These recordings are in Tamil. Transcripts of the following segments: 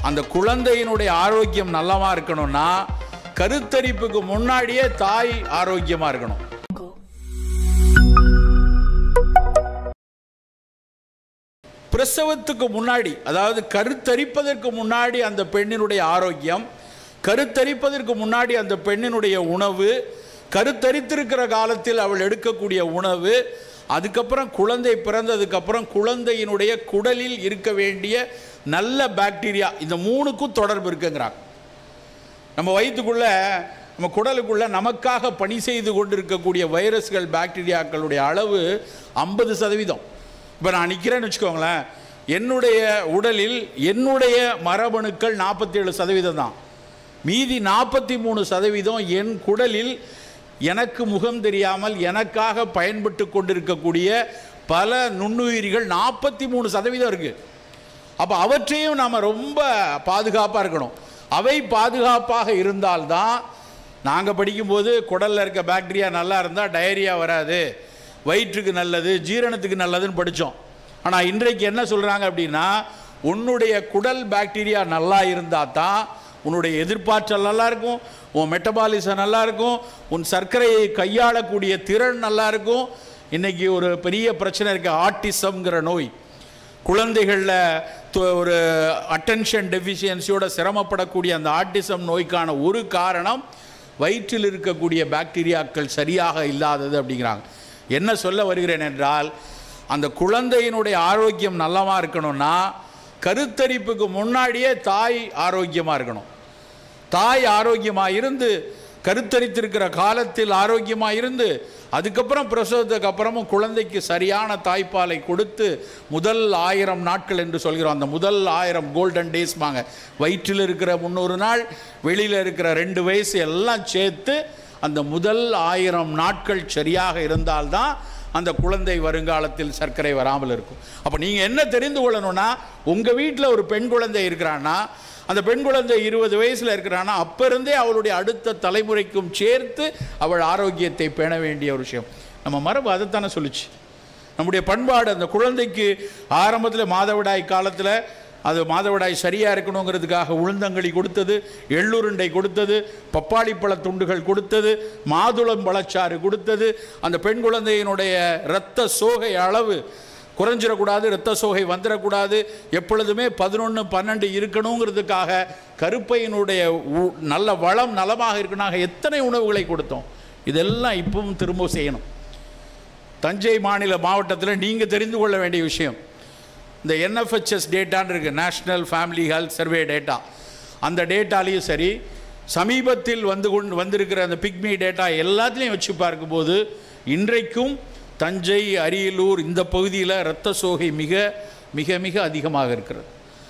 அந்த குழந்தையினுடைய ஆரோக்கியம் நல்லமா இருக்கணும்னா கருத்தரிப்புக்கு முன்னாடியே தாய் ஆரோக்கியமா இருக்கணும். பிரசவத்துக்கு முன்னாடி, அதாவது கருத்தரிப்பதற்கு முன்னாடி அந்த பெண்ணினுடைய ஆரோக்கியம், கருத்தரிப்பதற்கு முன்னாடி அந்த பெண்ணினுடைய உணவு, கருத்தரித்திருக்கிற காலத்தில் அவள் எடுக்கக்கூடிய உணவு, அதுக்கப்புறம் குழந்தை பிறந்ததுக்கப்புறம் குழந்தையினுடைய குடலில் இருக்க வேண்டிய நல்ல பாக்டீரியா, இந்த மூணுக்கும் தொடர்பு இருக்குங்கிறாங்க. நம்ம வயிற்றுக்குள்ள, நம்ம குடலுக்குள்ள நமக்காக பணி செய்து கொண்டிருக்கக்கூடிய வைரஸ்கள், பாக்டீரியாக்களுடைய அளவு 50%. இப்போ நான் நிற்கிறேன்னு வச்சுக்கோங்களேன், என்னுடைய உடலில் என்னுடைய மரபணுக்கள் 47% தான். மீதி 43% என் குடலில் எனக்கு முகம் தெரியாமல் எனக்காக பயன்பட்டு கொண்டிருக்கக்கூடிய பல நுண்ணுயிரிகள் 43% இருக்குது. அப்போ அவற்றையும் நாம் ரொம்ப பாதுகாப்பாக இருக்கணும். அவை பாதுகாப்பாக இருந்தால்தான், நாங்கள் படிக்கும்போது குடலில் இருக்க பாக்டீரியா நல்லா இருந்தால் டயரியா வராது, வயிற்றுக்கு நல்லது, ஜீரணத்துக்கு நல்லதுன்னு படித்தோம். ஆனால் இன்றைக்கு என்ன சொல்கிறாங்க அப்படின்னா, உன்னுடைய குடல் பாக்டீரியா நல்லா இருந்தால் தான் உன்னுடைய எதிர்ப்பாற்றல் நல்லாயிருக்கும், உன் மெட்டபாலிசம் நல்லாயிருக்கும், உன் சர்க்கரையை கையாளக்கூடிய திறன் நல்லாயிருக்கும். இன்றைக்கி ஒரு பெரிய பிரச்சனை இருக்குது, ஆட்டிசம்ங்கிற நோய். குழந்தைகளில் ஒரு அட்டென்ஷன் டெஃபிஷியன்சியோட சிரமப்படக்கூடிய அந்த ஆட்டிசம் நோய்க்கான ஒரு காரணம் வயிற்றில் இருக்கக்கூடிய பாக்டீரியாக்கள் சரியாக இல்லாதது அப்படிங்கிறாங்க. என்ன சொல்ல வருகிறேன் என்றால், அந்த குழந்தையினுடைய ஆரோக்கியம் நல்லமாக இருக்கணும்னா கருத்தரிப்புக்கு முன்னாடியே தாய் ஆரோக்கியமாக இருக்கணும். தாய் ஆரோக்கியமாக இருந்து, கருத்தரித்திருக்கிற காலத்தில் ஆரோக்கியமாக இருந்து, அதுக்கப்புறம் பிரசவத்துக்கு அப்புறமும் குழந்தைக்கு சரியான தாய்ப்பாலை கொடுத்து முதல் 1000 நாட்கள் என்று சொல்கிறோம். அந்த முதல் 1000 கோல்டன் டேஸ்மாங்க. வயிற்றில் இருக்கிற 300 நாள், வெளியில் இருக்கிற 2 வயசு எல்லாம் சேர்த்து அந்த முதல் 1000 நாட்கள் சரியாக இருந்தால்தான் அந்த குழந்தை வருங்காலத்தில் சர்க்கரை வராமல் இருக்கும். அப்போ நீங்கள் என்ன தெரிந்து கொள்ளணும்னா, உங்கள் வீட்டில் ஒரு பெண் குழந்தை இருக்கிறான்னா, அந்த பெண் குழந்தை 20 வயசில் இருக்கிறான்னா, அப்போ இருந்தே அவளுடைய அடுத்த தலைமுறைக்கும் சேர்த்து அவள் ஆரோக்கியத்தை பேண வேண்டிய ஒரு விஷயம். நம்ம மரபு அதைத்தானே சொல்லிச்சு. நம்முடைய பண்பாடு, அந்த குழந்தைக்கு ஆரம்பத்தில் மாதவிடாய் காலத்தில் அது மாதவிடாய் சரியாக இருக்கணுங்கிறதுக்காக உளுந்தங்களி கொடுத்தது, எள்ளுருண்டை கொடுத்தது, பப்பாளி பழ துண்டுகள் கொடுத்தது, மாதுளம் பழச்சாறு கொடுத்தது. அந்த பெண் குழந்தையினுடைய இரத்த சோகை அளவு குறைஞ்சிடக்கூடாது, இரத்த சோகை வந்துடக்கூடாது, எப்பொழுதுமே 11-12 இருக்கணுங்கிறதுக்காக கருப்பையினுடைய நல்ல வளம் நலமாக இருக்கணும். எத்தனை உணவுகளை கொடுத்தோம். இதெல்லாம் இப்பவும் திரும்ப செய்யணும். தஞ்சை மாவட்டத்தில் நீங்கள் தெரிந்து கொள்ள வேண்டிய விஷயம், இந்த NFHS டேட்டான்னு இருக்குது, national family health survey data. அந்த டேட்டாலையும் சரி, சமீபத்தில் வந்திருக்கிற அந்த பிக்மி டேட்டா எல்லாத்துலேயும் வச்சு பார்க்கும்போது இன்றைக்கும் தஞ்சை, அரியலூர் இந்த பகுதியில் இரத்த சோகை மிக மிக மிக அதிகமாக இருக்கிறது.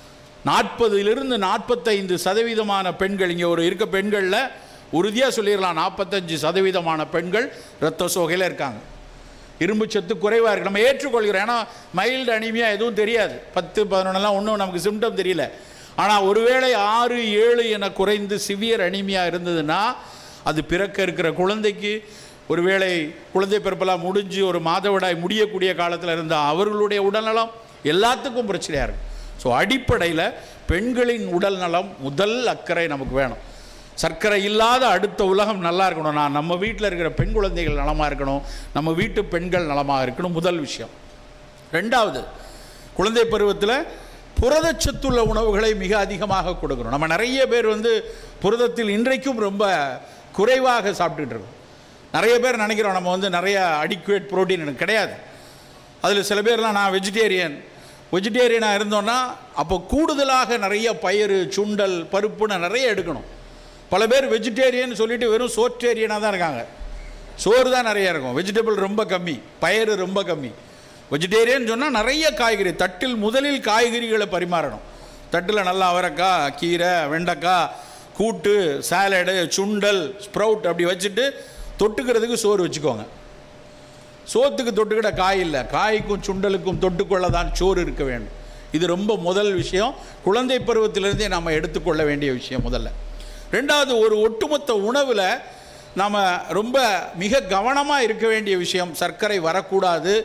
40 to 45% பெண்கள், இங்கே ஒரு இருக்க பெண்களில் உறுதியாக சொல்லிடலாம் 45% பெண்கள் இரத்த சோகையில் இருக்காங்க. இரும்பு சத்து குறைவாக இருக்குது, நம்ம ஏற்றுக்கொள்கிறோம். ஏன்னா மைல்டு அனிமியா எதுவும் தெரியாது, 10-11 ஒன்றும் நமக்கு சிம்டம் தெரியல. ஆனால் ஒருவேளை 6-7 என குறைந்து சிவியர் அனிமியா இருந்ததுன்னா, அது பிறக்க இருக்கிற குழந்தைக்கு, ஒருவேளை குழந்தை பிறப்பெல்லாம் முடிஞ்சு ஒரு மாதவிடாய் முடியக்கூடிய காலத்தில் இருந்தால் அவர்களுடைய உடல்நலம் எல்லாத்துக்கும் பிரச்சனையாக இருக்குது. ஸோ அடிப்படையில் பெண்களின் உடல் நலம் முதல் அக்கறை நமக்கு வேணும். சர்க்கரை இல்லாத அடுத்த உலகம் நல்லா இருக்கணும். நம்ம வீட்டில் இருக்கிற பெண் குழந்தைகள் நலமாக இருக்கணும், நம்ம வீட்டு பெண்கள் நலமாக இருக்கணும், முதல் விஷயம். ரெண்டாவது, குழந்தை பருவத்தில் புரதச்சத்துள்ள உணவுகளை மிக அதிகமாக கொடுக்கணும். நம்ம நிறைய பேர் புரதத்தில் இன்றைக்கும் ரொம்ப குறைவாக சாப்பிட்டுட்டு இருக்கோம். நிறைய பேர் நினைக்கிறோம் நம்ம நிறைய அடிக்குவேட் புரோட்டீன் எனக்கு கிடையாது. அதில் சில பேர்லாம் நான் வெஜிடேரியனாக இருந்தோன்னா அப்போ கூடுதலாக நிறைய பயிறு, சுண்டல், பருப்புன்னு நிறைய எடுக்கணும். பல பேர் வெஜிடேரியன் சொல்லிட்டு வெறும் சோற்றேரியனாக தான் இருக்காங்க. சோறு தான் நிறைய இருக்கும், வெஜிடபிள் ரொம்ப கம்மி, பயிறு ரொம்ப கம்மி. வெஜிடேரியன் சொன்னால் நிறைய காய்கறி, தட்டில் முதலில் காய்கறிகளை பரிமாறணும். தட்டில் நல்லா அவரைக்காய், கீரை, வெண்டைக்காய், கூட்டு, சாலடு, சுண்டல், ஸ்ப்ரவுட் அப்படி வச்சுட்டு தொட்டுக்கிறதுக்கு சோறு வச்சுக்கோங்க. சோத்துக்கு தொட்டுக்கிட்ட காய் இல்லை, காய்க்கும் சுண்டலுக்கும் தொட்டுக்கொள்ள தான் சோறு இருக்க வேண்டும். இது ரொம்ப முதல் விஷயம், குழந்தை பருவத்திலிருந்தே நாம் எடுத்துக்கொள்ள வேண்டிய விஷயம் முதல்ல. ரெண்டாவது, ஒரு ஒட்டுமொத்த உணவில் நாம் ரொம்ப மிக கவனமாக இருக்க வேண்டிய விஷயம், சர்க்கரை வரக்கூடாது,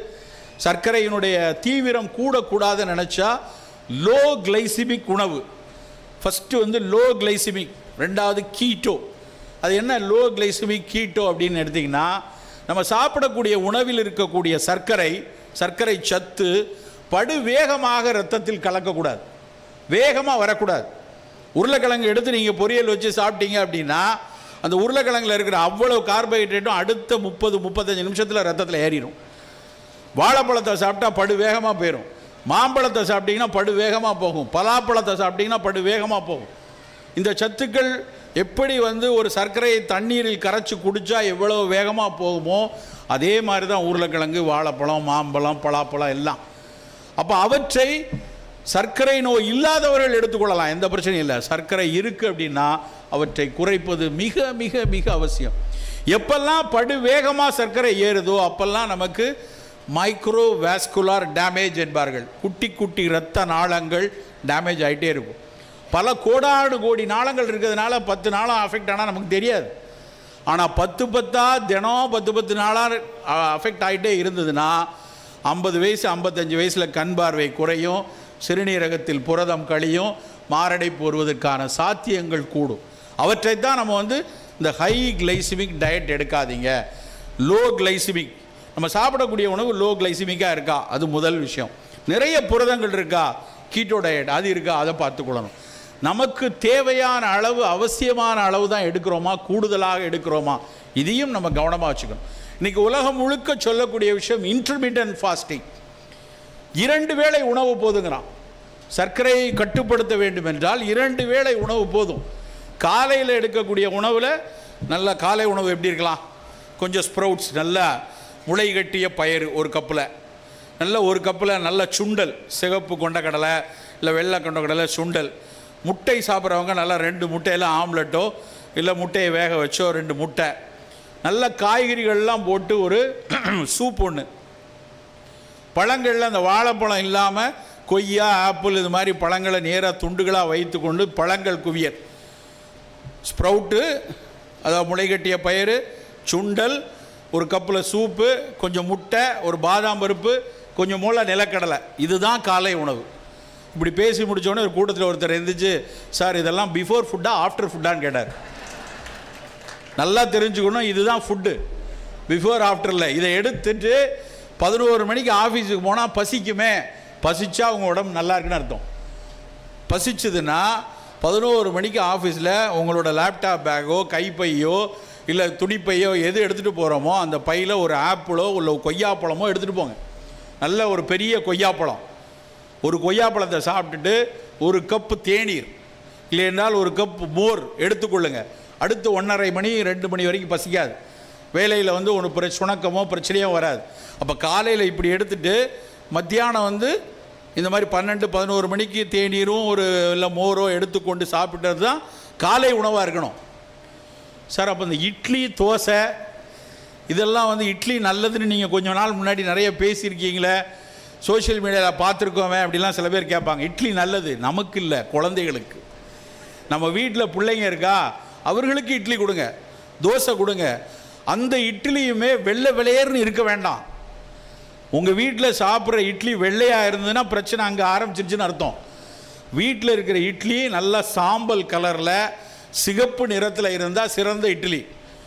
சர்க்கரையினுடைய தீவிரம் கூடக்கூடாதுன்னு நினச்சா லோ கிளைசிமிக் உணவு, ஃபஸ்ட்டு வந்து லோ கிளைசிமிக், ரெண்டாவது கீட்டோ. அது என்ன லோ கிளைசிமிக் கீட்டோ அப்படின்னு எடுத்திங்கன்னா, நம்ம சாப்பிடக்கூடிய உணவில் இருக்கக்கூடிய சர்க்கரை சத்து படு வேகமாக இரத்தத்தில் கலக்கக்கூடாது, வேகமாக வரக்கூடாது. உருளைக்கிழங்கு எடுத்து நீங்கள் பொரியல் வச்சு சாப்பிட்டீங்க அப்படின்னா அந்த உருளைக்கிழங்கில் இருக்கிற அவ்வளோ கார்போஹைட்ரேட்டும் அடுத்த 30-35 நிமிஷத்தில் ரத்தத்தில் ஏறிடும். வாழைப்பழத்தை சாப்பிட்டா படு வேகமாக போயிடும். மாம்பழத்தை சாப்பிட்டீங்கன்னா படு வேகமாக போகும். பலாப்பழத்தை சாப்பிட்டீங்கன்னா படு வேகமாக போகும். இந்த சத்துக்கள் எப்படி வந்து ஒரு சர்க்கரையை தண்ணீரில் கரைச்சி குடித்தா எவ்வளோ வேகமாக போகுமோ அதே மாதிரி தான் உருளைக்கிழங்கு, வாழைப்பழம், மாம்பழம், பலாப்பழம் எல்லாம். அப்போ அவற்றை சர்க்கரை நோய் இல்லாதவர்கள் எடுத்துக்கொள்ளலாம், எந்த பிரச்சனையும் இல்லை. சர்க்கரை இருக்குது அப்படின்னா அவற்றை குறைப்பது மிக மிக மிக அவசியம். எப்பெல்லாம் படு வேகமாக சர்க்கரை ஏறுதோ அப்பெல்லாம் நமக்கு மைக்ரோ வாஸ்குலார் டேமேஜ் என்பார்கள். குட்டி குட்டி இரத்த நாளங்கள் டேமேஜ் ஆகிட்டே இருக்கும். பல கோடி நாளங்கள் இருக்கிறதுனால 10 நாளாக அஃபெக்ட் ஆனால் நமக்கு தெரியாது. ஆனால் 10 தினம் 10 நாளாக அஃபெக்ட் ஆகிட்டே இருந்ததுன்னா 50 வயசு 55 வயசில் கண் பார்வை குறையும், சிறுநீரகத்தில் புரதம் கழியும், மாரடைப்பு வருவதற்கான சாத்தியங்கள் கூடும். அவற்றை தான் நம்ம வந்து இந்த ஹை கிளைசிமிக் டயட் எடுக்காதீங்க. லோ கிளைசிமிக், நம்ம சாப்பிடக்கூடிய உணவு லோ கிளைசிமிக்காக இருக்கா, அது முதல் விஷயம். நிறைய புரதங்கள் இருக்கா, கீட்டோ டயட் அது இருக்கா, அதை பார்த்துக்கொள்ளணும். நமக்கு தேவையான அளவு, அவசியமான அளவு தான் எடுக்கிறோமா, கூடுதலாக எடுக்கிறோமா, இதையும் நம்ம கவனமாக வச்சுக்கணும். இன்றைக்கி உலகம் முழுக்க சொல்லக்கூடிய விஷயம் இன்டர்மீடியன்ட் ஃபாஸ்டிங். 2 வேளை உணவு போதுங்கிறான். சர்க்கரையை கட்டுப்படுத்த வேண்டும் என்றால் 2 வேளை உணவு போதும். காலையில் எடுக்கக்கூடிய உணவில் நல்ல காலை உணவு எப்படி இருக்கலாம், கொஞ்சம் ஸ்ப்ரவுட்ஸ், நல்ல முளை கட்டிய பயிறு ஒரு கப்பில், நல்ல ஒரு கப்பில் நல்ல சுண்டல், சிகப்பு கொண்டக்கடலை இல்லை வெள்ளை கொண்டக்கடலை சுண்டல். முட்டை சாப்பிட்றவங்க நல்லா 2 முட்டையில் ஆம்லெட்டோ இல்லை முட்டையை வேக வச்சோ 2 முட்டை, நல்ல காய்கறிகள்லாம் போட்டு ஒரு சூப் ஒன்று. பழங்களில் அந்த வாழைப்பழம் இல்லாமல் கொய்யா, ஆப்பிள் இது மாதிரி பழங்களை நேராக துண்டுகளாக வைத்து கொண்டு பழங்கள் குவியல், ஸ்ப்ரவுட்டு அதாவது முளைகட்டிய பயிறு, சுண்டல், ஒரு கப்பில் சூப்பு, கொஞ்சம் முட்டை, ஒரு பாதாம் பருப்பு, கொஞ்சம் மூளை நிலக்கடலை, இதுதான் காலை உணவு. இப்படி பேசி முடித்தோடனே ஒரு கூட்டத்தில் ஒருத்தர் இருந்துச்சு, சார் இதெல்லாம் பிஃபோர் ஃபுட்டா ஆஃப்டர் ஃபுட்டான்னு கேட்டார். நல்லா தெரிஞ்சுக்கணும், இதுதான் ஃபுட்டு, பிஃபோர் ஆஃப்டரில். இதை எடுத்துட்டு 11 மணிக்கு ஆஃபீஸுக்கு போனால் பசிக்குமே, பசிச்சா அவங்க உடம்பு நல்லா இருக்குன்னு அர்த்தம். பசிச்சதுன்னா 11 மணிக்கு ஆஃபீஸில் உங்களோட லேப்டாப் பேக்கோ கைப்பையோ இல்லை துணிப்பையோ எது எடுத்துகிட்டு போகிறோமோ அந்த பையில் ஒரு ஆப்பிளோ இல்லை கொய்யாப்பழமோ எடுத்துகிட்டு போங்க. நல்ல ஒரு பெரிய கொய்யாப்பழம், ஒரு கொய்யாப்பழத்தை சாப்பிட்டுட்டு ஒரு கப்பு தேநீர் இல்லைன்றால் ஒரு கப் மோர் எடுத்துக்கொள்ளுங்க. அடுத்து 1:30 மணி 2 மணி வரைக்கும் பசிக்காது. வேலையில் வந்து ஒன்று சுணக்கமோ பிரச்சனையோ வராது. அப்போ காலையில் இப்படி எடுத்துகிட்டு மத்தியானம் வந்து இந்த மாதிரி 12-11 மணிக்கு தேநீரும் ஒரு இல்லை மோரோ எடுத்துக்கொண்டு சாப்பிட்டது தான் காலை உணவாக இருக்கணும். சார் அப்போ இந்த இட்லி தோசை இதெல்லாம் வந்து இட்லி நல்லதுன்னு நீங்கள் கொஞ்ச நாள் முன்னாடி நிறைய பேசியிருக்கீங்களே, சோஷியல் மீடியாவில் பார்த்துருக்கோமே அப்படிலாம் சில பேர் கேட்பாங்க. இட்லி நல்லது, நமக்கு இல்லை, குழந்தைகளுக்கு. நம்ம வீட்டில் பிள்ளைங்க இருக்கா, அவர்களுக்கு இட்லி கொடுங்க, தோசை கொடுங்க. அந்த இட்லியுமே வெள்ளை வெளையர்னு இருக்க வேண்டாம். உங்கள் வீட்டில் சாப்பிட்ற இட்லி வெள்ளையாக இருந்ததுன்னா பிரச்சனை அங்கே ஆரம்பிச்சிருச்சுன்னு அர்த்தம். வீட்டில் இருக்கிற இட்லி நல்லா சாம்பல் கலரில் சிகப்பு நிறத்தில் இருந்தால் சிறந்த இட்லி.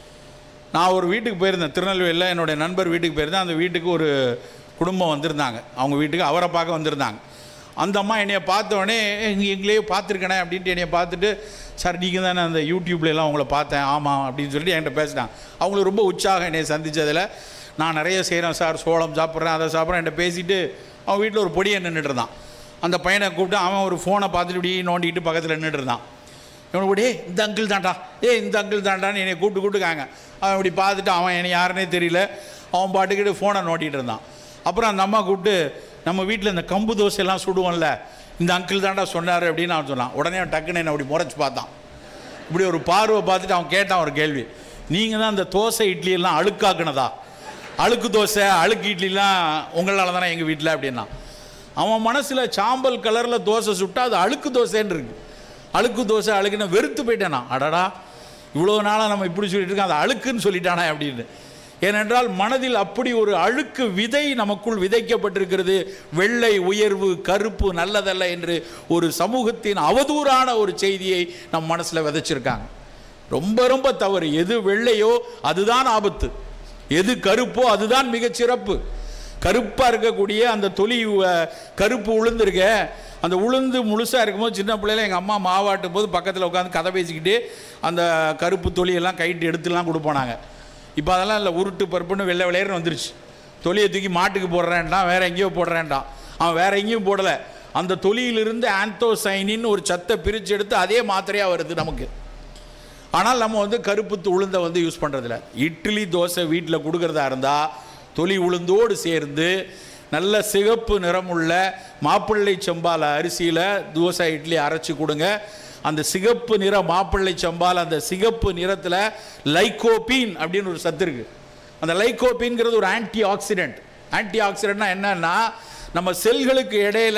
நான் ஒரு வீட்டுக்கு போயிருந்தேன், திருநெல்வேலியில் என்னுடைய நண்பர் வீட்டுக்கு போயிருந்தேன். அந்த வீட்டுக்கு ஒரு குடும்பம் வந்திருந்தாங்க, அவங்க வீட்டுக்கு அவரை பார்க்க வந்திருந்தாங்க. அந்த அம்மா என்னையை பார்த்தோடனே எங்களையே பார்த்துருக்கேனே அப்படின்ட்டு என்னையை பார்த்துட்டு, சார் நீங்கள் தானே அந்த யூடியூப்லாம் உங்களை பார்த்தேன், ஆமாம் அப்படின்னு சொல்லிட்டு என்கிட்ட பேசிட்டாங்க. அவங்களுக்கு ரொம்ப உற்சாகம் என்னை சந்தித்ததில். நான் நிறைய செய்கிறேன் சார், சோளம் சாப்பிட்றேன், அதை சாப்பிட்றேன் என்கிட்ட பேசிவிட்டு அவன் வீட்டில் ஒரு பொடியை நின்றுட்டு இருந்தான். அந்த பையனை கூப்பிட்டு அவன் ஒரு ஃபோனை பார்த்துட்டு இப்படி நோண்டிக்கிட்டு பக்கத்தில் நின்றுட்டு இருந்தான். இவனை கூட இந்த அங்கிள் தாண்டா, இந்த அங்கிள் தாண்டான்னு என்னை கூப்பிட்டுக்காங்க. அவன் இப்படி பார்த்துட்டு அவன் என்னை யாருன்னே தெரியல, அவன் பாட்டுக்கிட்டு ஃபோனை நோண்டிகிட்டு இருந்தான். அப்புறம் அந்த அம்மா கூப்பிட்டு, நம்ம வீட்டில் இந்த கம்பு தோசையெல்லாம் சுடுவோம்ல, இந்த அங்கிள் தாண்டா சொன்னார் அப்படின்னு அவன் சொன்னான். உடனே அவன் டக்குன்னு என்னை அப்படி முறைச்சி பார்த்தான். இப்படி ஒரு பார்வை பார்த்துட்டு அவன் கேட்டான் ஒரு கேள்வி, நீங்கள் தான் இந்த தோசை இட்லியெல்லாம் அழுக்காக்குனதா? அழுக்கு தோசை அழுக்கு இட்லிலாம் உங்களால் தானே எங்கள் வீட்டில் அப்படின்னா. அவன் மனசில் சாம்பல் கலரில் தோசை சுட்டா அது அழுக்கு தோசைன்னு இருக்குது. அழுக்கு தோசை அழுக்குன்னு வெறுத்து போயிட்டேனா, அடடா இவ்வளோ நாளாக நம்ம இப்படி சொல்லிட்டு இருக்கோம், அது அழுக்குன்னு சொல்லிட்டானே அப்படின்னு. ஏனென்றால் மனதில் அப்படி ஒரு அழுக்கு விதை நமக்குள் விதைக்கப்பட்டிருக்கிறது. வெள்ளை உயர்வு, கருப்பு நல்லதல்ல என்று ஒரு சமூகத்தின் அவதூறான ஒரு செய்தியை நம் மனசில் விதைச்சிருக்காங்க. ரொம்ப ரொம்ப தவறு. எது வெள்ளையோ அதுதான் ஆபத்து, எது கருப்போ அதுதான் மிகச்சிறப்பு. கருப்பாக இருக்கக்கூடிய அந்த தொலி கருப்பு உளுந்துருக்க, அந்த உளுந்து முழுசாக இருக்கும்போது சின்ன பிள்ளைல எங்கள் அம்மா மாவாட்டும் போது பக்கத்தில் உட்காந்து கதை பேசிக்கிட்டு அந்த கருப்பு தொலியெல்லாம் கைட்டு எடுத்துலாம் கொடுப்போனாங்க. இப்போ அதெல்லாம் இல்லை, உருட்டு பருப்புன்னு வெள்ளை விளையர்னு வந்துருச்சு. தொலியை தூக்கி மாட்டுக்கு போடுறேன்டான், வேறு எங்கேயோ போடுறேன்டான். அவன் வேறு எங்கேயும் போடலை, அந்த தொலியிலிருந்து ஆந்தோசைனின்னு ஒரு சத்தை பிரித்து எடுத்து அதே மாத்திரையாக வருது நமக்கு. ஆனால் நம்ம வந்து கருப்பு உளுந்தை வந்து யூஸ் பண்ணுறதில்ல. இட்லி தோசை வீட்டில் கொடுக்குறதா இருந்தால் தொலி உளுந்தோடு சேர்ந்து நல்ல சிகப்பு நிறமுள்ள மாப்பிள்ளை சம்பால் அரிசியில் தோசை இட்லி அரைச்சி கொடுங்க. அந்த சிகப்பு நிற மாப்பிள்ளை சம்பால், அந்த சிகப்பு நிறத்தில் லைகோபீன் அப்படின்னு ஒரு சத்து இருக்குது. அந்த லைகோபீன்கிறது ஒரு ஆன்டி ஆக்சிடென்ட். ஆன்டி ஆக்சிடென்ட்னா என்னன்னா, நம்ம செல்களுக்கு இடையில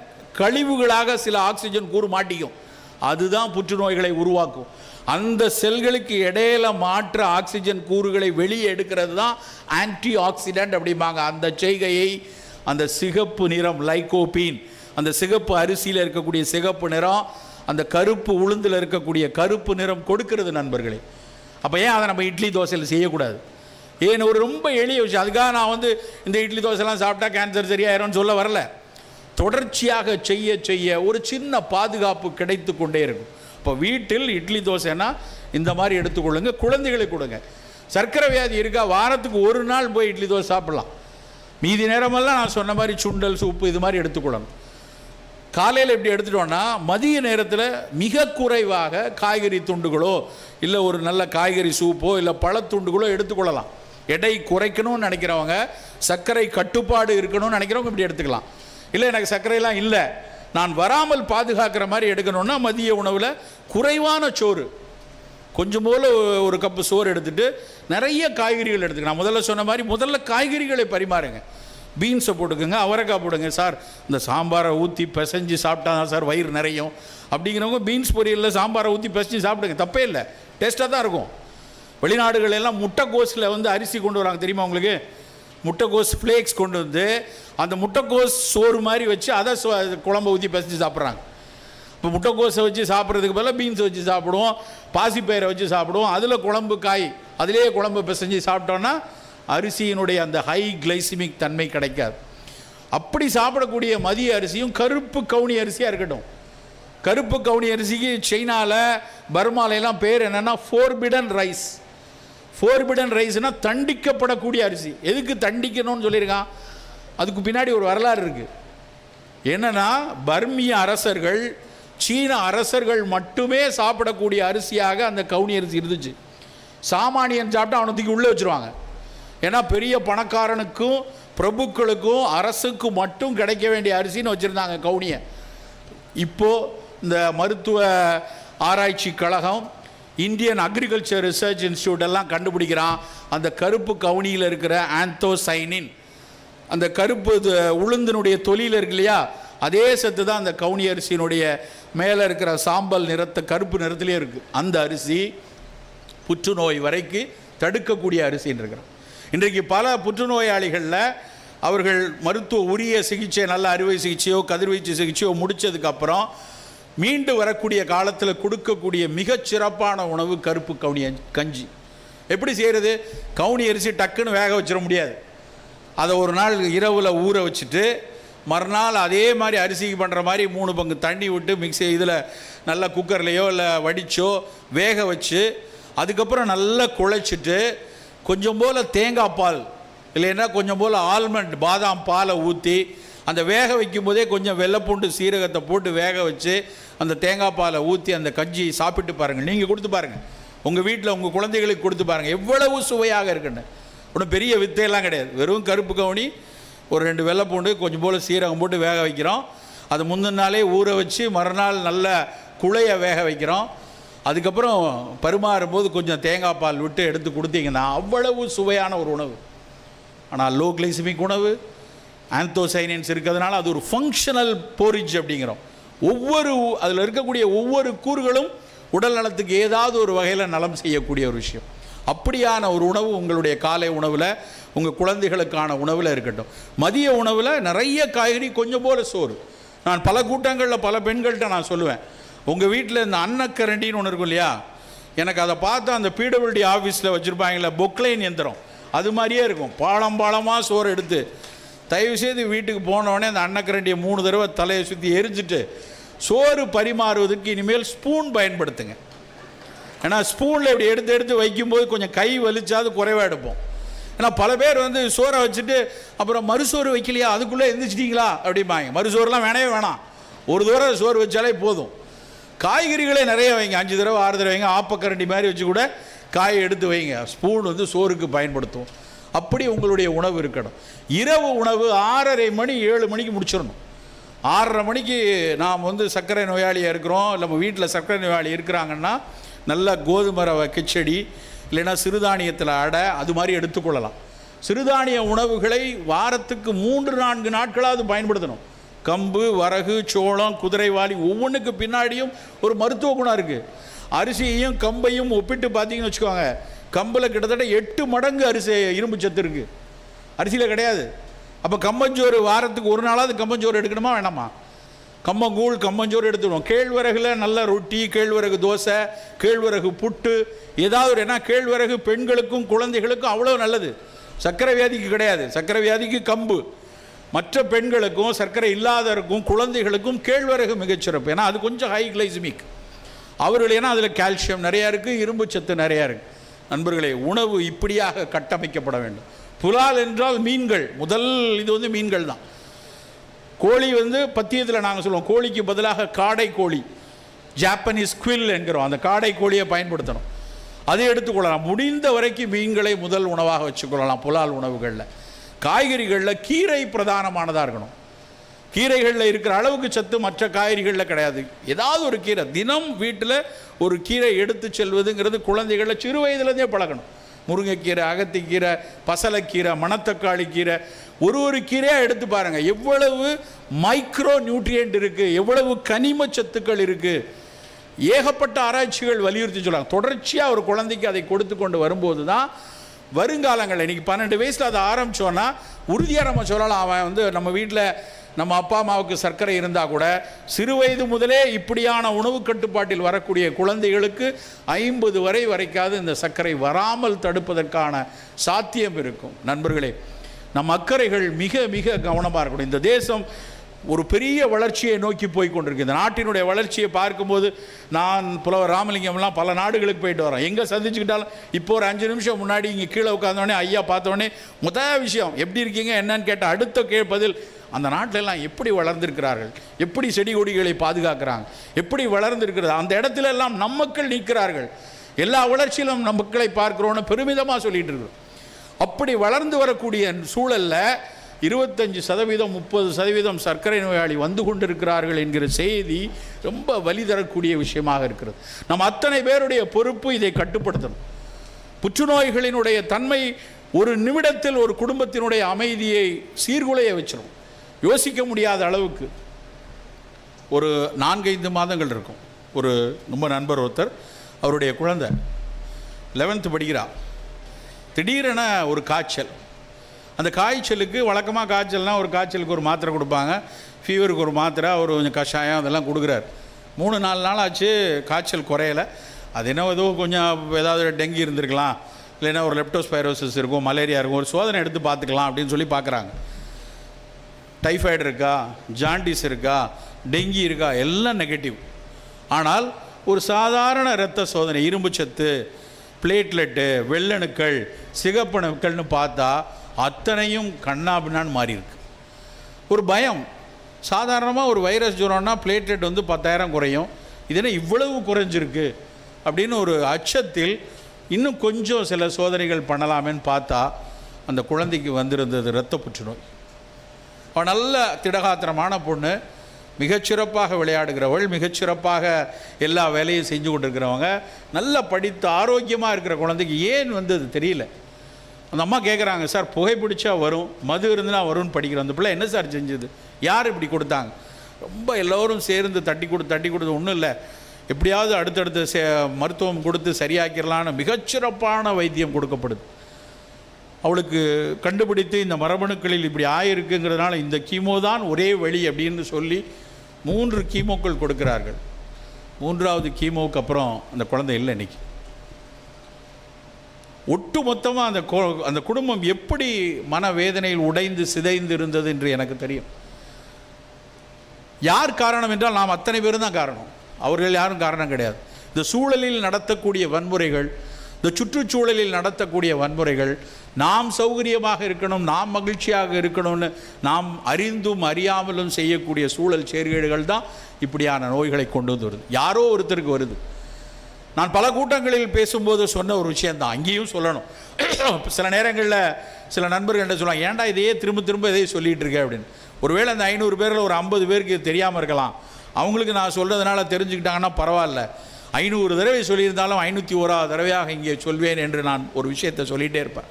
கழிவுகளாக சில ஆக்சிஜன் கூறு மாட்டிக்கும், அதுதான் புற்றுநோய்களை உருவாக்கும். அந்த செல்களுக்கு இடையில மாற்ற ஆக்சிஜன் கூறுகளை வெளியே எடுக்கிறது தான் ஆன்டி ஆக்சிடென்ட் அப்படிம்பாங்க. அந்த செய்கையை அந்த சிகப்பு நிறம் லைகோபீன், அந்த சிகப்பு அரிசியில் இருக்கக்கூடிய சிகப்பு நிறம் அந்த கருப்பு உளுந்தில் இருக்கக்கூடிய கருப்பு நிறம் கொடுக்கிறது நண்பர்களே. அப்போ ஏன் அதை நம்ம இட்லி தோசையில் செய்யக்கூடாது? ஏன் ஒரு ரொம்ப எளிய விஷயம். அதுக்காக நான் வந்து இந்த இட்லி தோசைலாம் சாப்பிட்டா கேன்சர் சரியாயிரும்னு சொல்ல வரல. தொடர்ச்சியாக செய்ய செய்ய ஒரு சின்ன பாதுகாப்பு கிடைத்து கொண்டே இருக்கும். இப்போ வீட்டில் இட்லி தோசைன்னா இந்த மாதிரி எடுத்துக்கொள்ளுங்க, குழந்தைகளுக்கு கொடுங்க. சர்க்கரை வியாதி இருக்கா, வாரத்துக்கு ஒரு நாள் போய் இட்லி தோசை சாப்பிடலாம். மீதி நேரமெல்லாம் நான் சொன்ன மாதிரி சுண்டல் சூப்பு இது மாதிரி எடுத்துக்கொள்ளணும். காலையில் எப்படி எடுத்துட்டோன்னா மதிய நேரத்தில் மிக குறைவாக காய்கறி துண்டுகளோ இல்லை ஒரு நல்ல காய்கறி சூப்போ இல்லை பழத்துண்டுகளோ எடுத்துக்கொள்ளலாம். எடை குறைக்கணும்னு நினைக்கிறவங்க, சர்க்கரை கட்டுப்பாடு இருக்கணும்னு நினைக்கிறவங்க இப்படி எடுத்துக்கலாம். இல்லை எனக்கு சர்க்கரையெல்லாம் இல்லை, நான் வராமல் பாதுகாக்கிற மாதிரி எடுக்கணும்னா மதிய உணவில் குறைவான சோறு, கொஞ்சம் போல் ஒரு கப்பு சோறு எடுத்துகிட்டு நிறைய காய்கறிகள் எடுத்துக்கலாம். முதல்ல சொன்ன மாதிரி முதல்ல காய்கறிகளை பரிமாறுங்க. பீன்ஸை போட்டுக்கோங்க, அவரைக்காய் போடுங்க. சார் இந்த சாம்பாரை ஊற்றி பிசைஞ்சு சாப்பிட்டா தான் சார் வயிறு நிறையும் அப்படிங்கிறவங்க பீன்ஸ் பொரியலில் சாம்பாரை ஊற்றி பிசைஞ்சு சாப்பிடுங்க, தப்பே இல்லை, டேஸ்ட்டாக தான் இருக்கும். வெளிநாடுகள் எல்லாம் முட்டைக்கோஸில் வந்து அரிசி கொண்டு வராங்க தெரியுமா உங்களுக்கு? முட்டைக்கோஸ் ஃப்ளேக்ஸ் கொண்டு வந்து அந்த முட்டைக்கோஸ் சோறு மாதிரி வச்சு அதை குழம்பை ஊற்றி பிசைஞ்சு சாப்பிட்றாங்க. இப்போ முட்டைக்கோஸை வச்சு சாப்பிட்றதுக்கு பதிலாக பீன்ஸை வச்சு சாப்பிடுவோம், பாசிப்பயிரை வச்சு சாப்பிடுவோம், அதில் குழம்பு காய் அதிலே குழம்பு பிசைஞ்சு சாப்பிட்டோன்னா அரிசியினுடைய அந்த ஹை கிளைசிமிக் தன்மை கிடைக்காது. அப்படி சாப்பிடக்கூடிய மதிய அரிசியும் கருப்பு கவுனி அரிசியாக இருக்கட்டும். கருப்பு கவுனி அரிசிக்கு சைனாவில் பர்மாலெல்லாம் பேர் என்னென்னா ஃபோர்பிடன் ரைஸ். ஃபோர்பிடன் ரைஸ்னால் தண்டிக்கப்படக்கூடிய அரிசி. எதுக்கு தண்டிக்கணும்னு சொல்லியிருக்கான்? அதுக்கு பின்னாடி ஒரு வரலாறு இருக்குது. என்னென்னா பர்மிய அரசர்கள், சீன அரசர்கள் மட்டுமே சாப்பிடக்கூடிய அரிசியாக அந்த கவுனி அரிசி இருந்துச்சு. சாமானியன் சாப்பிட்டா அவனை தூக்கி உள்ளே வச்சுருவாங்க. ஏன்னா பெரிய பணக்காரனுக்கும் பிரபுக்களுக்கும் அரசுக்கும் மட்டும் கிடைக்க வேண்டிய அரிசின்னு வச்சுருந்தாங்க கவுனியை. இப்போது இந்த மருத்துவ ஆராய்ச்சி கழகம், இந்தியன் அக்ரிகல்ச்சர் ரிசர்ச் இன்ஸ்டியூட் எல்லாம் கண்டுபிடிக்கிறான், அந்த கருப்பு கவுனியில் இருக்கிற ஆந்தோசைனின், அந்த கருப்பு உளுந்தினுடைய தொலியில் இருக்கு இல்லையா, அதே சத்து தான் அந்த கவுனி அரிசியினுடைய மேலே இருக்கிற சாம்பல் நிறத்தை கருப்பு நிறத்திலே இருக்குது. அந்த அரிசி புற்றுநோய் வரைக்கு தடுக்கக்கூடிய அரிசின்னு இருக்கிறோம். இன்றைக்கு பல புற்றுநோயாளிகளில் அவர்கள் மருத்துவ உரிய சிகிச்சை, நல்ல அறுவை சிகிச்சையோ கதிர்வீச்சு சிகிச்சையோ முடித்ததுக்கப்புறம் மீண்டு வரக்கூடிய காலத்தில் கொடுக்கக்கூடிய மிகச்சிறப்பான உணவு கருப்பு கவுனி கஞ்சி. எப்படி செய்கிறது? கவுனி அரிசி டக்குன்னு வேக வச்சிட முடியாது. அதை ஒரு நாள் இரவில் ஊற வச்சுட்டு மறுநாள் அதே மாதிரி அரிசிக்கு பண்ணுற மாதிரி 3 பங்கு தண்ணி விட்டு மிக்ஸி இதில் நல்லா குக்கர்லேயோ இல்லை வடித்தோ வேக வச்சு அதுக்கப்புறம் நல்லா குழைச்சிட்டு கொஞ்சம் போல் தேங்காய் பால் இல்லைன்னா கொஞ்சம் போல் ஆல்மண்ட் பாதாம் பாலை ஊற்றி அந்த வேக வைக்கும் போதே கொஞ்சம் வெள்ளைப்பூண்டு சீரகத்தை போட்டு வேக வச்சு அந்த தேங்காய் பாலை ஊற்றி அந்த கஞ்சி சாப்பிட்டு பாருங்கள். நீங்கள் கொடுத்து பாருங்கள், உங்கள் வீட்டில் உங்கள் குழந்தைகளுக்கு கொடுத்து பாருங்கள், எவ்வளவு சுவையாக இருக்குன்னு. ஒன்றும் பெரிய வித்தையெல்லாம் கிடையாது. வெறும் கருப்பு கவுனி, ஒரு 2 வெள்ளைப்பூண்டு, கொஞ்சம் போல் சீரகம் போட்டு வேக வைக்கிறோம். அது முந்தின நாளே ஊற வச்சு மறுநாள் நல்ல குழைய வேக வைக்கிறோம். அதுக்கப்புறம் பரிமாறும் போது கொஞ்சம் தேங்காய் பால் விட்டு எடுத்து கொடுத்தீங்கன்னா அவ்வளவு சுவையான ஒரு உணவு. ஆனால் லோ கிளைசிமிக் உணவு, ஆந்தோசைனின்ஸ் இருக்கிறதுனால அது ஒரு ஃபங்க்ஷனல் போரிஜ் அப்படிங்கிறோம். அதில் இருக்கக்கூடிய ஒவ்வொரு கூறுகளும் உடல் நலத்துக்கு ஏதாவது ஒரு வகையில் நலம் செய்யக்கூடிய ஒரு விஷயம். அப்படியான ஒரு உணவு உங்களுடைய காலை உணவில், உங்கள் குழந்தைகளுக்கான உணவில் இருக்கட்டும். மதிய உணவில் நிறைய காய்கறி, கொஞ்சம் போல சோறு. நான் பல கூட்டங்களில் பல பெண்கள்கிட்ட நான் சொல்லுவேன், உங்கள் வீட்டில் இந்த அன்னக்கரண்டின்னு ஒன்று இருக்கும் இல்லையா, எனக்கு அதை பார்த்தா அந்த பிடபிள்யூடி ஆஃபீஸில் வச்சுருப்பாங்களே பொக்லைன் எந்திரம், அது மாதிரியே இருக்கும். பாளமாக சோறு எடுத்து தயவுசெய்து வீட்டுக்கு போனோடனே அந்த அன்னக்கரண்டியை 3 தடவை தலையை சுற்றி எரிஞ்சிட்டு சோறு பரிமாறுவதற்கு இனிமேல் ஸ்பூன் பயன்படுத்துங்க. ஏன்னா ஸ்பூனில் இப்படி எடுத்து வைக்கும்போது கொஞ்சம் கை வலிச்சாது குறைவாக எடுப்போம். ஏன்னா பல பேர் வந்து சோறை வச்சுட்டு அப்புறம் மறுசோறு வைக்கலையா, அதுக்குள்ளே எந்திரிச்சிட்டிங்களா அப்படிம்பாங்க. மறுசோறுலாம் வேணவே வேணாம், ஒரு தடவை சோறு வச்சாலே போதும். காய்கறிகளே நிறைய வைங்க, 5 தடவை 6 தடவை வைங்க. ஆப்பக்கரண்டி மாதிரி வச்சு கூட காயை எடுத்து வைங்க. ஸ்பூன் வந்து சோறுக்கு பயன்படுத்தும். அப்படி உங்களுடைய உணவு இருக்கணும். இரவு உணவு 6:30 மணி 7 மணிக்கு முடிச்சிடணும். 6:30 மணிக்கு நாம் வந்து சர்க்கரை நோயாளியாக இருக்கிறோம், இல்லை நம்ம வீட்டில் சர்க்கரை நோயாளி இருக்கிறாங்கன்னா நல்ல கோதுமை ரவை கிச்சடி இல்லைன்னா சிறுதானியத்தில் அடை அது மாதிரி எடுத்துக்கொள்ளலாம். சிறுதானிய உணவுகளை வாரத்துக்கு 3-4 நாட்களாவது பயன்படுத்தணும். கம்பு, வரகு, சோளம், குதிரைவாலி ஒவ்வொன்றுக்கு பின்னாடியும் ஒரு மருத்துவ குணம் இருக்குது. அரிசியையும் கம்பையும் ஒப்பிட்டு பார்த்தீங்கன்னு வச்சுக்கோங்க, கம்பில் கிட்டத்தட்ட 8 மடங்கு இரும்பு சத்து இருக்குது, அரிசியில் கிடையாது. அப்போ கம்பஞ்சோறு வாரத்துக்கு ஒரு நாளாவது கம்பஞ்சோறு எடுக்கணுமா வேணாமா? கம்பங்கூழ் கம்பஞ்சோறு எடுத்துக்கணும். கேழ்வரகுல நல்ல ரொட்டி, கேழ்வரகு தோசை, கேழ்வரகு புட்டு ஏதாவது ஒரு, ஏன்னா கேழ்வரகு பெண்களுக்கும் குழந்தைகளுக்கும் அவ்வளோ நல்லது. சர்க்கரை வியாதிக்கு கிடையாது, சர்க்கரை வியாதிக்கு கம்பு. மற்ற பெண்களுக்கும் சர்க்கரை இல்லாதவருக்கும் குழந்தைகளுக்கும் கேழ்வரகு மிகச்சிறப்பு. ஏன்னா அது கொஞ்சம் ஹை கிளைசிமிக் அவர்கள், ஏன்னா அதில் கால்சியம் நிறையா இருக்குது, இரும்பு சத்து நிறையா இருக்குது. நண்பர்களே, உணவு இப்படியாக கட்டமைக்கப்பட வேண்டும். புலால் என்றால் மீன்கள், முதல் இது வந்து மீன்கள் தான். கோழி வந்து பத்தியத்தில் நாங்கள் சொல்லுவோம், கோழிக்கு பதிலாக காடை கோழி, ஜாப்பனீஸ் குவில் என்கிறோம், அந்த காடை கோழியை பயன்படுத்தணும். அதை எடுத்துக்கொள்ளலாம். முடிந்த வரைக்கும் மீன்களை முதல் உணவாக வச்சுக்கொள்ளலாம். புலால் உணவுகளில் காய்கறிகளில் கீரை பிரதானமானதாக இருக்கணும். கீரைகளில் இருக்கிற அளவுக்கு சத்து மற்ற காய்கறிகளில் கிடையாது. ஏதாவது ஒரு கீரை தினம் வீட்டில் ஒரு கீரை எடுத்து செல்வதுங்கிறது குழந்தைகளில் சிறு வயதுலேருந்தே பழகணும். முருங்கைக்கீரை, அகத்திக்கீரை, பசலைக்கீரை, மணத்தக்காளி கீரை, ஒரு கீரையாக எடுத்து பாருங்கள், எவ்வளவு மைக்ரோ நியூட்ரியன்ட் இருக்குது, எவ்வளவு கனிம சத்துக்கள் இருக்குது. ஏகப்பட்ட ஆராய்ச்சிகள் வலியுறுத்தி சொல்கிறாங்க. தொடர்ச்சியாக ஒரு குழந்தைக்கு அதை கொடுத்து கொண்டு வரும்போது தான் வருங்காலங்களில், இன்றைக்கி 12 வயசில் அதை ஆரம்பித்தோன்னா உறுதியாக நம்ம சொல்லலாம், அவன் வந்து நம்ம வீட்டில் நம்ம அப்பா அம்மாவுக்கு சர்க்கரை இருந்தால் கூட சிறு வயது முதலே இப்படியான உணவு கட்டுப்பாட்டில் வரக்கூடிய குழந்தைகளுக்கு 50 வரைக்காவது இந்த சர்க்கரை வராமல் தடுப்பதற்கான சாத்தியம் இருக்கும். நண்பர்களே, நம் அக்கறைகள் மிக மிக கவனமாக இருக்கணும். இந்த தேசம் ஒரு பெரிய வளர்ச்சியை நோக்கி போய் கொண்டிருக்கு. இந்த நாட்டினுடைய வளர்ச்சியை பார்க்கும்போது நான் புலவர் ராமலிங்கம்லாம் பல நாடுகளுக்கு போயிட்டு வரோம். எங்கே சந்திச்சுக்கிட்டாலும் இப்போ ஒரு 5 நிமிஷம் முன்னாடி இங்கே கீழே உட்காந்தோடனே ஐயா பார்த்தோடனே முதல் விஷயம் எப்படி இருக்கீங்க என்னன்னு கேட்டால் அடுத்த பதில் அந்த நாட்டிலெல்லாம் எப்படி வளர்ந்திருக்கிறார்கள், எப்படி செடி கொடிகளை பாதுகாக்கிறாங்க, எப்படி வளர்ந்திருக்கிறது, அந்த இடத்துல எல்லாம் நம் மக்கள் நிற்கிறார்கள், எல்லா வளர்ச்சியிலும் நம் மக்களை பார்க்குறோன்னு பெருமிதமாக சொல்லிகிட்டு இருக்கிறோம். அப்படி வளர்ந்து வரக்கூடிய சூழலில் 25% 30% சர்க்கரை நோயாளி வந்து கொண்டிருக்கிறார்கள் என்கிற செய்தி ரொம்ப வலி தரக்கூடிய விஷயமாக இருக்கிறது. நம் அத்தனை பேருடைய பொறுப்பு இதை கட்டுப்படுத்தணும். புற்றுநோய்களினுடைய தன்மை ஒரு நிமிடத்தில் ஒரு குடும்பத்தினுடைய அமைதியை சீர்குலைய வச்சிடும். யோசிக்க முடியாத அளவுக்கு. ஒரு 4-5 மாதங்கள் இருக்கும். ஒரு ரொம்ப நண்பர் ஒருத்தர், அவருடைய குழந்தை 11th படிக்கிறா. திடீரென ஒரு காய்ச்சல். அந்த காய்ச்சலுக்கு வழக்கமாக காய்ச்சல்னால் ஒரு காய்ச்சலுக்கு ஒரு மாத்திரை கொடுப்பாங்க, ஃபீவருக்கு ஒரு மாத்திரை, ஒரு கொஞ்சம் கஷாயம் அதெல்லாம் கொடுக்குறாரு. 3-4 நாள் ஆச்சு, காய்ச்சல் குறையலை. அது என்ன ஏதோ கொஞ்சம் ஏதாவது டெங்கி இருந்திருக்கலாம், இல்லைன்னா ஒரு லெப்டோஸ்பைரோசிஸ் இருக்கும், மலேரியா இருக்கும், ஒரு சோதனை எடுத்து பார்த்துக்கலாம் அப்படின்னு சொல்லி பார்க்குறாங்க. டைஃபாய்டு இருக்கா, ஜாண்டிஸ் இருக்கா, டெங்கி இருக்கா, எல்லாம் நெகட்டிவ். ஆனால் ஒரு சாதாரண இரத்த சோதனை, இரும்பு சத்து, பிளேட்லெட்டு, வெள்ளணுக்கள், சிகப்பணுக்கள்னு பார்த்தா அத்தனையும் கண்ணாபின்னான்னு மாறி இருக்கு. ஒரு பயம். சாதாரணமாக ஒரு வைரஸ் ஜுரம்னா பிளேட்லெட் வந்து 10,000 குறையும், இதனை இவ்வளவு குறைஞ்சிருக்கு அப்படின்னு ஒரு அச்சத்தில் இன்னும் கொஞ்சம் சில சோதனைகள் பண்ணலாமேன்னு பார்த்தா அந்த குழந்தைக்கு வந்திருந்தது இரத்த புற்றுநோய். அவள் நல்ல திடகாத்திரமான பொண்ணு, மிகச்சிறப்பாக விளையாடுகிறவள், மிகச்சிறப்பாக எல்லா வேலையும் செஞ்சு கொண்டிருக்கிறவங்க, நல்லா படித்து ஆரோக்கியமாக இருக்கிற குழந்தைக்கு ஏன் வந்தது தெரியல. அந்த அம்மா கேட்குறாங்க, சார் புகைப்பிடிச்சா வரும், மது இருந்துனா வரும்னு படிக்கிறோம், அந்த பிள்ளை என்ன சார் செஞ்சது, யார் இப்படி கொடுத்தாங்க? ரொம்ப எல்லோரும் சேர்ந்து தட்டி கொடுத்து ஒன்றும் இல்லை, எப்படியாவது அடுத்தடுத்த மருத்துவம் கொடுத்து சரியாக்கிடலான்னு மிகச்சிறப்பான வைத்தியம் கொடுக்கப்படுது. அவளுக்கு கண்டுபிடித்து இந்த மரபணுக்களில் இப்படி ஆயிருக்குங்கிறதுனால இந்த கீமோ தான் ஒரே வழி அப்படின்னு சொல்லி 3 கீமோக்கள் கொடுக்கிறார்கள். 3வது கீமோவுக்கு அப்புறம் அந்த குழந்தை இல்லை. இன்றைக்கி ஒட்டு மொத்தமாக அந்த குடும்பம் எப்படி மனவேதனையில் உடைந்து சிதைந்து இருந்தது என்று எனக்கு தெரியும். யார் காரணம் என்றால் நாம் அத்தனை பேரும் தான் காரணம், அவர்கள் யாரும் காரணம் கிடையாது. இந்த சூழலில் நடத்தக்கூடிய வன்முறைகள், இந்த சுற்றுச்சூழலில் நடத்தக்கூடிய வன்முறைகள், நாம் சௌகரியமாக இருக்கணும், நாம் மகிழ்ச்சியாக இருக்கணும்னு நாம் அறிந்தும் அறியாமலும் செய்யக்கூடிய சூழல் சேர்கேடுகள் தான் இப்படியான நோய்களை கொண்டு வந்து வருது. யாரோ ஒருத்தருக்கு வருது. நான் பல கூட்டங்களில் பேசும்போது சொன்ன ஒரு விஷயந்தான், அங்கேயும் சொல்லணும். சில நேரங்களில் சில நண்பர்கள்ட்ட சொல்லுவாங்க, ஏன்டா இதையே திரும்ப திரும்ப இதையே சொல்லிகிட்டு இருக்கேன் அப்படின்னு. ஒருவேளை அந்த 500 பேரில் ஒரு 50 பேருக்கு தெரியாமல் இருக்கலாம். அவங்களுக்கு நான் சொல்கிறதுனால தெரிஞ்சுக்கிட்டாங்கன்னா பரவாயில்ல. 500 தடவை சொல்லியிருந்தாலும் 501வது தடவையாக இங்கே சொல்வேன் என்று நான் ஒரு விஷயத்தை சொல்லிகிட்டே இருப்பேன்.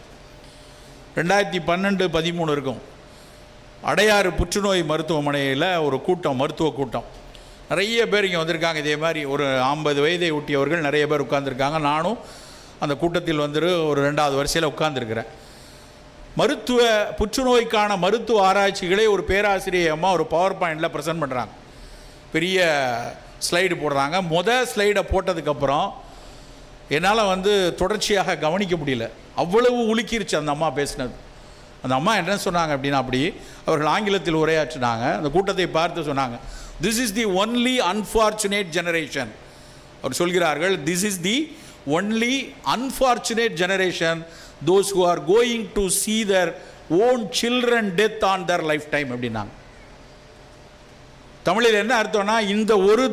2012-13 இருக்கும். அடையாறு புற்றுநோய் மருத்துவமனையில் ஒரு கூட்டம், மருத்துவ கூட்டம், நிறைய பேர் இங்கே வந்திருக்காங்க. இதே மாதிரி ஒரு 50 வயதை ஒட்டியவர்கள் நிறைய பேர் உட்கார்ந்துருக்காங்க. நானும் அந்த கூட்டத்தில் ஒரு 2வது வரிசையில் உட்கார்ந்துருக்கிறேன். புற்றுநோய்க்கான மருத்துவ ஆராய்ச்சிகளை ஒரு பேராசிரியர் அம்மா ஒரு பவர் பாயிண்டில் ப்ரெசென்ட் பண்ணுறாங்க. பெரிய ஸ்லைடு போடுறாங்க. ஸ்லைடை போட்டதுக்கப்புறம் என்னால் தொடர்ச்சியாக கவனிக்க முடியல. அவ்வளவு உலுக்கிருச்சு அந்த அம்மா பேசினது. அந்த அம்மா என்ன சொன்னாங்க அப்படின்னா, அவர்கள் ஆங்கிலத்தில் உரையாற்றினாங்க. அந்த கூட்டத்தை பார்த்து சொன்னாங்க, this is the only unfortunate generation. அவர் சொல்கிறார்கள், this is the only unfortunate generation, those who are going to see their own children death on their lifetime அப்படின்னாங்க. தமிழில் என்ன அர்த்தம்னா, இந்த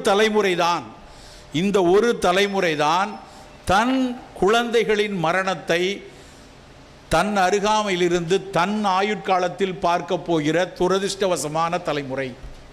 ஒரு தலைமுறை தான் தன் குழந்தைகளின் மரணத்தை தன் அருகாமையிலிருந்து தன் ஆயுட்காலத்தில் பார்க்க போகிற துரதிர்ஷ்டவசமான தலைமுறை.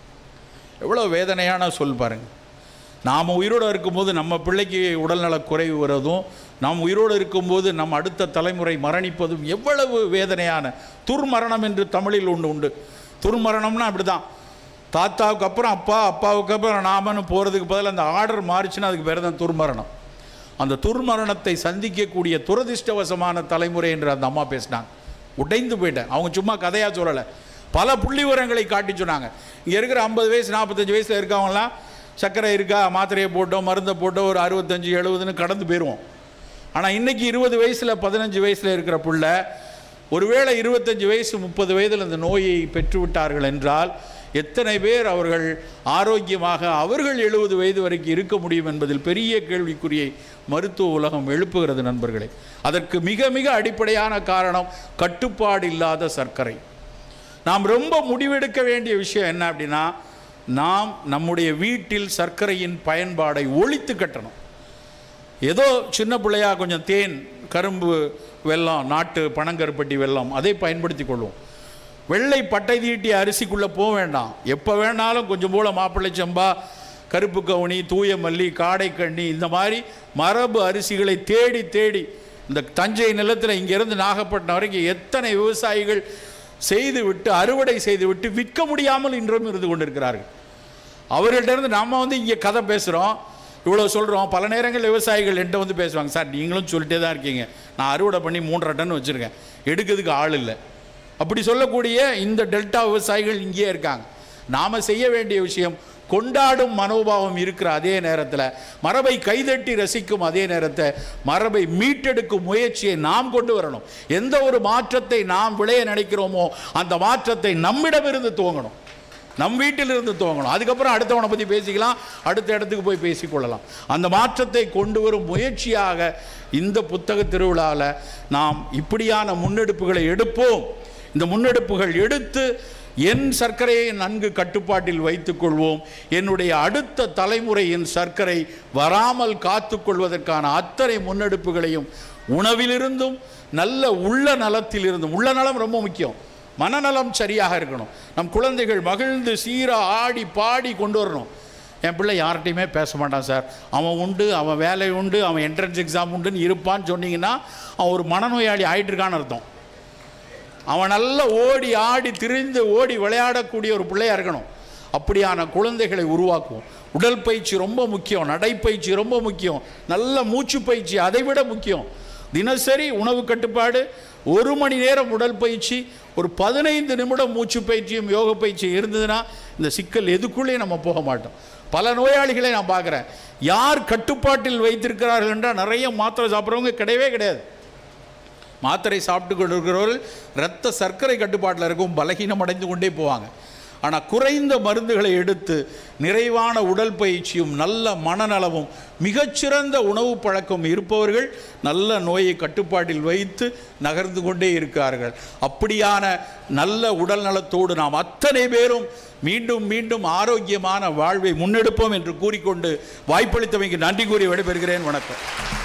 எவ்வளோ வேதனையான சொல் பாருங்கள். நாம் உயிரோடு இருக்கும்போது நம்ம பிள்ளைக்கு உடல்நலக் குறைவு வருவதும், நாம் உயிரோடு இருக்கும்போது நம் அடுத்த தலைமுறை மரணிப்பதும் எவ்வளவு வேதனையான. துர்மரணம் என்று தமிழில் உண்டு. துர்மரணம்னா அப்படி தான், தாத்தாவுக்கு அப்புறம் அப்பா, அப்பாவுக்கு அப்புறம் நாமன்னு போகிறதுக்கு பதில் அந்த ஆர்டர் மாறிச்சுன்னா அதுக்கு பேர் தான் துர்மரணம். அந்த துர்மரணத்தை சந்திக்கக்கூடிய துரதிர்ஷ்டவசமான தலைமுறை என்று அந்த அம்மா பேசினாங்க. உடைந்து போயிட்டேன். அவங்க சும்மா கதையாக சொல்லலை, பல புள்ளி விவரங்களை காட்டி சொன்னாங்க. இங்கே இருக்கிற 50 வயசு 45 வயசில் இருக்கவங்களாம் சர்க்கரை இருக்கா, மாத்திரையை போட்டோம், மருந்தை போட்டோம், ஒரு 65-70ன்னு கடந்து போயிடுவோம். ஆனால் இன்றைக்கி 20 வயசில் 15 வயசில் இருக்கிற பிள்ளை ஒருவேளை 25 வயசு 30 வயதில் அந்த நோயை பெற்றுவிட்டார்கள் என்றால் எத்தனை பேர் அவர்கள் ஆரோக்கியமாக அவர்கள் 70 வயது வரைக்கும் இருக்க முடியும் என்பதில் பெரிய கேள்விக்குறியை மருத்துவ உலகம் எழுப்புகிறது நண்பர்களே. அதற்கு மிக மிக அடிப்படையான காரணம் கட்டுப்பாடு இல்லாத சர்க்கரை. நாம் ரொம்ப முடிவெடுக்க வேண்டிய விஷயம் என்ன அப்படின்னா, நாம் நம்முடைய வீட்டில் சர்க்கரையின் பயன்பாடை ஒழித்து கட்டணும். ஏதோ சின்ன பிள்ளையா கொஞ்சம் தேன், கரும்பு வெல்லம், நாட்டு பனங்கருப்பட்டி வெல்லம் அதை பயன்படுத்தி கொள்வோம். வெள்ளை பட்டை தீட்டிய அரிசிக்குள்ளே போக வேண்டாம். எப்போ வேணாலும் கொஞ்சம் போல் மாப்பிள்ளை சம்பா, கருப்பு கவுனி, தூய மல்லி, காடைக்கண்ணி, இந்த மாதிரி மரபு அரிசிகளை தேடி தேடி இந்த தஞ்சை நிலத்தில் இங்கேருந்து நாகப்பட்டினம் வரைக்கும் எத்தனை விவசாயிகள் செய்துவிட்டு அறுவடை செய்துவிட்டு விற்க முடியாமல் இன்றும் இருந்து கொண்டிருக்கிறார்கள். அவர்கள்ட்ட நம்ம இங்கே கதை பேசுகிறோம், இவ்வளோ சொல்கிறோம். பல நேரங்களில் விவசாயிகள் என்கிட்ட பேசுவாங்க, சார் நீங்களும் சொல்லிட்டே தான் இருக்கீங்க, நான் அறுவடை பண்ணி 3.5 டன் வச்சுருக்கேன், எடுக்கிறதுக்கு ஆள் இல்லை. அப்படி சொல்லக்கூடிய இந்த டெல்டா விவசாயிகள் இங்கேயே இருக்காங்க. நாம் செய்ய வேண்டிய விஷயம், கொண்டாடும் மனோபாவம் இருக்கிற அதே நேரத்தில், மரபை கைதட்டி ரசிக்கும் அதே நேரத்தை, மரபை மீட்டெடுக்கும் முயற்சியை நாம் கொண்டு வரணும். எந்த ஒரு மாற்றத்தை நாம் விளைய நினைக்கிறோமோ அந்த மாற்றத்தை நம்மிடமிருந்து துவங்கணும், நம் வீட்டிலிருந்து துவங்கணும். அதுக்கப்புறம் அடுத்தவனை பற்றி பேசிக்கலாம், அடுத்த இடத்துக்கு போய் பேசிக்கொள்ளலாம். அந்த மாற்றத்தை கொண்டு வரும் முயற்சியாக இந்த புத்தக திருவிழாவில் நாம் இப்படியான முன்னெடுப்புகளை எடுப்போம். இந்த முன்னெடுப்புகள் எடுத்து என் சர்க்கரையை நன்கு கட்டுப்பாட்டில் வைத்துக் கொள்வோம். என்னுடைய அடுத்த தலைமுறையின் சர்க்கரை வராமல் காத்துக்கொள்வதற்கான அத்தனை முன்னெடுப்புகளையும் உணவிலிருந்தும் நல்ல உள்ள நலத்திலிருந்தும், உள்ள நலம் ரொம்ப முக்கியம், மனநலம் சரியாக இருக்கணும். நம் குழந்தைகள் மகிழ்ந்து சீராக ஆடி பாடி கொண்டு வரணும். என் பிள்ளை யார்கிட்டையுமே பேச மாட்டான் சார், அவன் உண்டு, அவன் வேலை உண்டு, அவன் என்ட்ரன்ஸ் எக்ஸாம் உண்டுன்னு இருப்பான்னு சொன்னீங்கன்னா அவன் ஒரு மனநோயாளி ஆகிட்டுருக்கான்னு அர்த்தம். அவன் நல்லா ஓடி ஆடி திரிந்து ஓடி விளையாடக்கூடிய ஒரு பிள்ளையாக இருக்கணும். அப்படியான குழந்தைகளை உருவாக்குவோம். உடல் பயிற்சி ரொம்ப முக்கியம், நடைப்பயிற்சி ரொம்ப முக்கியம், நல்ல மூச்சு பயிற்சி அதை விட முக்கியம். தினசரி உணவு கட்டுப்பாடு, 1 மணி நேரம் உடல் பயிற்சி, ஒரு 15 நிமிடம் மூச்சு பயிற்சியும் யோக பயிற்சியும் இருந்ததுன்னா இந்த சிக்கல் எதுக்குள்ளேயும் நம்ம போக மாட்டோம். பல நோயாளிகளை நான் பார்க்குறேன், யார் கட்டுப்பாட்டில் வைத்திருக்கிறார்கள் என்றால் நிறைய மாத்திரை சாப்பிட்றவங்க கிடையவே கிடையாது. மாத்திரை சாப்பிட்டு கொண்டு இருக்கிறவர்கள் இரத்த சர்க்கரை கட்டுப்பாட்டில் இருக்கும், பலகீனம் அடைந்து கொண்டே போவாங்க. ஆனால் குறைந்த மருந்துகளை எடுத்து நிறைவான உடல் பயிற்சியும் நல்ல மனநலமும் மிகச்சிறந்த உணவு பழக்கம் இருப்பவர்கள் நல்ல நோயை கட்டுப்பாட்டில் வைத்து நகர்ந்து கொண்டே இருக்கிறார்கள். அப்படியான நல்ல உடல் நலத்தோடு நாம் அத்தனை பேரும் மீண்டும் மீண்டும் ஆரோக்கியமான வாழ்வை முன்னெடுப்போம் என்று கூறிக்கொண்டு வாய்ப்பளித்தமைக்கு நன்றி கூறி விடைபெறுகிறேன். வணக்கம்.